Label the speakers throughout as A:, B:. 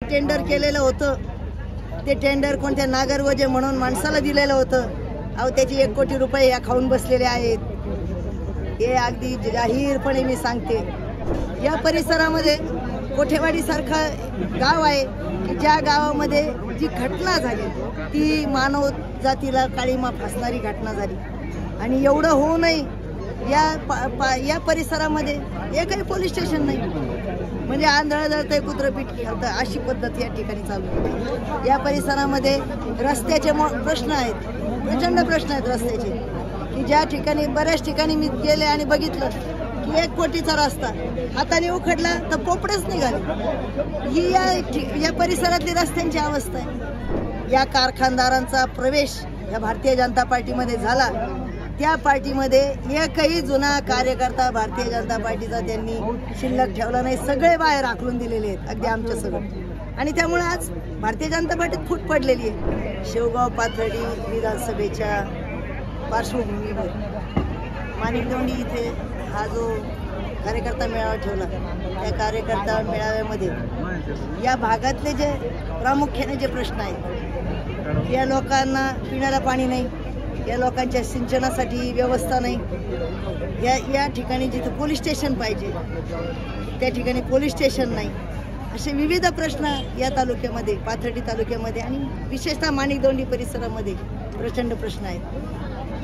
A: Tender केलेलं होतं ते टेंडर कोणत्या नागरगोजे म्हणून माणसाला दिलेलं होतं. अहो त्याची 1 कोटी रुपये या खाऊन बसलेले आहेत. हे अगदी जाहीरपणे मी सांगते. या परिसरामध्ये कोठेवाडी सारखा गाव आहे की ज्या गावामध्ये जी घटना झाली ती मानव जातीला काळीमा फासणारी घटना झाली. आणि एवढं होऊ नये या परिसरामध्ये एकही पोलीस स्टेशन नाही. म्हणजे आंधळ जळतंय कुत्रं पीठ घालतं अशी पद्धत या ठिकाणी चालू आहे. या परिसरामध्ये रस्त्याचे प्रश्न आहेत, प्रचंड प्रश्न आहेत रस्त्याचे, की ज्या ठिकाणी बऱ्याच ठिकाणी मी गेले आणि बघितलं की 1 कोटीचा रस्ता हाताने उखडला तर पोपडेच निघाले. ही या परिसरातली रस्त्यांची अवस्था आहे. या कारखानदारांचा प्रवेश या भारतीय जनता पार्टीमध्ये झाला. त्या पार्टीमध्ये एकही जुना कार्यकर्ता भारतीय जनता पार्टीचा त्यांनी शिल्लक ठेवला नाही. सगळे बाहेर आखलून दिलेले आहेत, अगदी आमच्या सगळं. आणि त्यामुळे आज भारतीय जनता पार्टीत फूट पडलेली आहे. शेवगाव पाथर्डी विधानसभेच्या पार्श्वभूमीवर माणिकदोंडी इथे हा जो कार्यकर्ता मेळावा ठेवला त्या कार्यकर्ता मेळाव्यामध्ये या भागातले जे प्रामुख्याने जे प्रश्न आहेत, या लोकांना पिण्याला पाणी नाही, या लोकांच्या सिंचनासाठी व्यवस्था नाही, या ठिकाणी जिथे पोलीस स्टेशन पाहिजे त्या ठिकाणी पोलीस स्टेशन नाही, असे विविध प्रश्न या तालुक्यामध्ये पाथर्डी तालुक्यामध्ये आणि विशेषतः माणिकदोंडी परिसरामध्ये प्रचंड प्रश्न आहेत.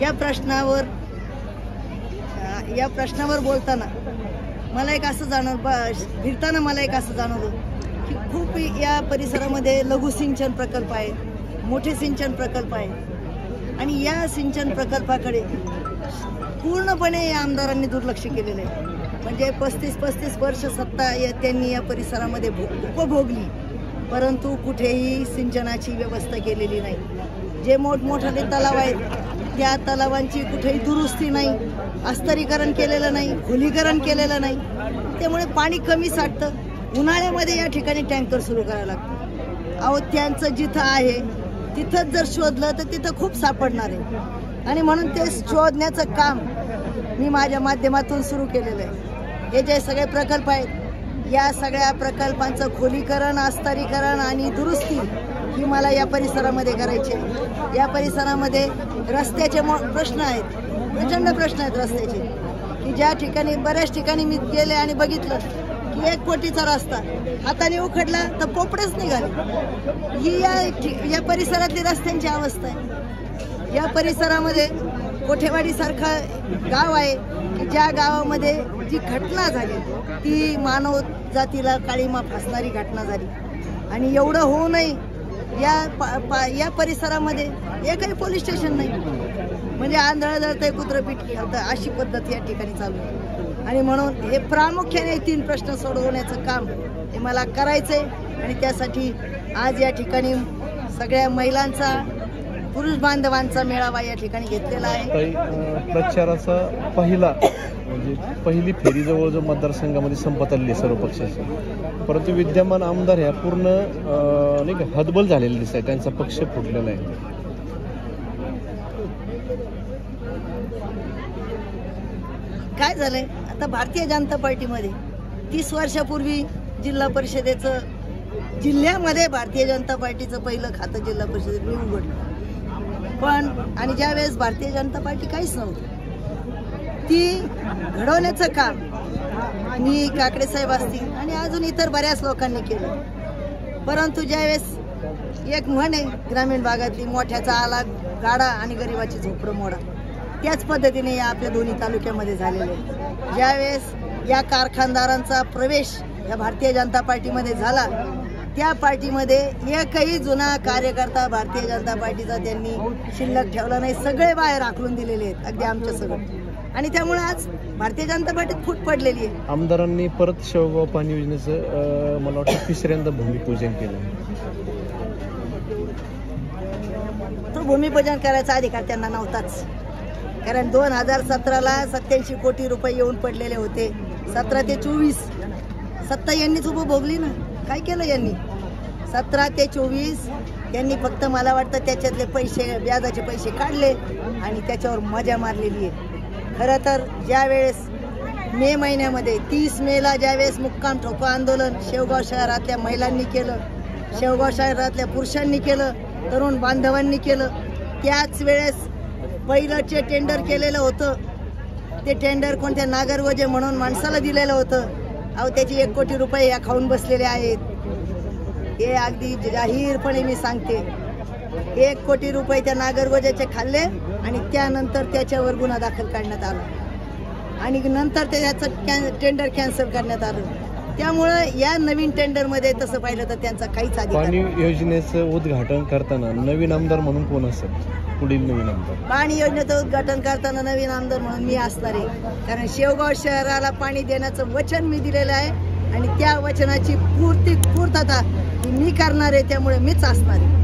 A: या प्रश्नावर बोलताना मला एक असं फिरताना मला एक असं जाणवलं की खूप या परिसरामध्ये लघु सिंचन प्रकल्प आहेत, मोठे सिंचन प्रकल्प आहेत आणि या सिंचन प्रकल्पाकडे पूर्णपणे या आमदारांनी दुर्लक्ष केलेलं आहे. म्हणजे 35 वर्ष सत्ता त्यांनी या परिसरामध्ये उपभोगली, परंतु कुठेही सिंचनाची व्यवस्था केलेली नाही. जे मोठमोठाले तलाव आहेत त्या तलावांची कुठेही दुरुस्ती नाही, अस्तरीकरण केलेलं नाही, खोलीकरण केलेलं नाही. त्यामुळे पाणी कमी साठतं. उन्हाळ्यामध्ये या ठिकाणी टँकर सुरू करायला लागतं. अहो त्यांचं जिथं आहे तिथंच जर शोधलं तर तिथं खूप सापडणार आहे आणि म्हणून ते शोधण्याचं काम मी माझ्या माध्यमातून सुरू केलेलं आहे. हे जे सगळे प्रकल्प आहेत या सगळ्या प्रकल्पांचं खोलीकरण, अस्तरीकरण आणि दुरुस्ती ही मला या परिसरामध्ये करायची आहे. या परिसरामध्ये रस्त्याचे प्रश्न आहेत, प्रचंड प्रश्न आहेत रस्त्याचे, की ज्या ठिकाणी बऱ्याच ठिकाणी मी गेले आणि बघितलं की 1 कोटीचा रस्ता हाताने उखडला तर पोपडेच निघाले. ही या परिसरातली रस्त्यांची अवस्था आहे. या परिसरामध्ये कोठेवाडी सारखा गाव आहे की ज्या गावामध्ये जी घटना झाली ती मानव जातीला काळीमा फासणारी घटना झाली. आणि एवढं होऊ नये या परिसरामध्ये एकही पोलीस स्टेशन नाही. म्हणजे आंधळ जळतंय कुत्रं पीठ घालतं अशी पद्धत या ठिकाणी चालू आहे. आणि म्हणून हे प्रामुख्याने 3 प्रश्न सोडवण्याचं काम हे मला करायचंय. आणि त्यासाठी आज या ठिकाणी सगळ्या महिलांचा, पुरुष बांधवांचा मेळावा या ठिकाणी घेतलेला आहे.
B: प्रचाराचा पहिली फेरी जवळजवळ मतदारसंघामध्ये संपत आलेली आहे सर्व पक्षाची, परंतु विद्यमान आमदार ह्या पूर्ण नाही का हतबल झालेले दिसत आहे, त्यांचा पक्ष फुटलेला आहे.
A: काय झालंय आता भारतीय जनता पार्टीमध्ये 30 वर्षापूर्वी जिल्हा परिषदेचं जिल्ह्यामध्ये भारतीय जनता पार्टीचं पहिलं खातं जिल्हा परिषदेत मी उघडलं. पण आणि ज्यावेळेस भारतीय जनता पार्टी काहीच नव्हती ती घडवण्याचं काम मी, काकडे साहेब असतील आणि अजून इतर बऱ्याच लोकांनी केलं. परंतु ज्यावेळेस एक म्हण आहे ग्रामीण भागातली, मोठ्याचा आला गाडा आणि गरिबाची झोपडं मोडा, त्याच पद्धतीने या आपल्या दोन्ही तालुक्यामध्ये झालेलं आहे. ज्यावेळेस या कारखानदारांचा प्रवेश या भारतीय जनता पार्टीमध्ये झाला त्या पार्टीमध्ये एकही जुना कार्यकर्ता भारतीय जनता पार्टीचा त्यांनी शिल्लक ठेवला नाही. सगळे बाहेर आखलून दिलेले आहेत, अगदी आमच्या सगळं. आणि त्यामुळे आज भारतीय जनता पार्टीत फूट पडलेली आहे.
B: आमदारांनी परत शेवगाव पाणी योजनेचं मला वाटतं 3ऱ्यांदा भूमिपूजन केलं.
A: तो भूमिपूजन करायचा अधिकार त्यांना नव्हताच, कारण 2017ला 87 कोटी रुपये येऊन पडलेले होते. 17 ते 24 सत्ता यांनीच उपभोगली ना. काय केलं यांनी? 17 ते 24 यांनी फक्त मला वाटतं त्याच्यातले पैसे, व्याजाचे पैसे काढले आणि त्याच्यावर मजा मारलेली आहे. खरं तर ज्यावेळेस मे महिन्यामध्ये 30 मेला ज्यावेळेस मुक्काम ठोको आंदोलन शेवगाव शहरातल्या महिलांनी केलं शेवगाव शहरातल्या पुरुषांनी केलं, तरुण बांधवांनी केलं. त्याच वेळेस पहिलंचे टेंडर केलेलं होतं, ते टेंडर कोणत्या नागरगोजे म्हणून माणसाला दिलेलं होतं. अहो त्याचे 1 कोटी रुपये या खाऊन बसलेले आहेत. हे अगदी जाहीरपणे मी सांगते, 1 कोटी रुपये त्या नागरगोजाचे खाल्ले आणि त्यानंतर त्याच्यावर गुन्हा दाखल करण्यात आला आणि नंतर त्याचं टेंडर कॅन्सल करण्यात आलं. त्यामुळं या नवीन टेंडरमध्ये तसं पाहिलं तर त्यांचा काहीच अधिकार
B: पाणी
A: नाही.
B: योजनेचं उद्घाटन करताना नवीन आमदार म्हणून कोण असेल? पुढील नवीन आमदार
A: पाणी योजनेचं उद्घाटन करताना नवीन आमदार म्हणून मी असणार आहे. कारण शेवगाव शहराला पाणी देण्याचं वचन मी दिलेलं आहे आणि त्या वचनाची पूर्तता मी करणार आहे, त्यामुळे मीच असणार आहे.